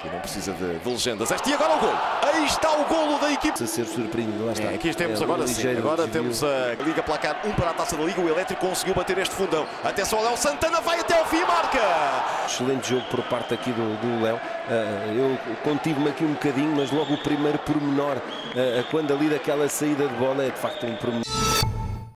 E não precisa de legendas. E agora o golo. Aí está o golo da equipe. A ser surpreendido, lá está. Aqui temos agora sim. Agora temos a Liga Placar 1 para a Taça da Liga. O Elétrico conseguiu bater este fundão. Atenção ao Léo Santana, vai até ao fim e marca. Excelente jogo por parte aqui do Léo. Eu contive-me aqui um bocadinho, mas logo o primeiro pormenor, quando ali daquela saída de bola, é de facto um pormenor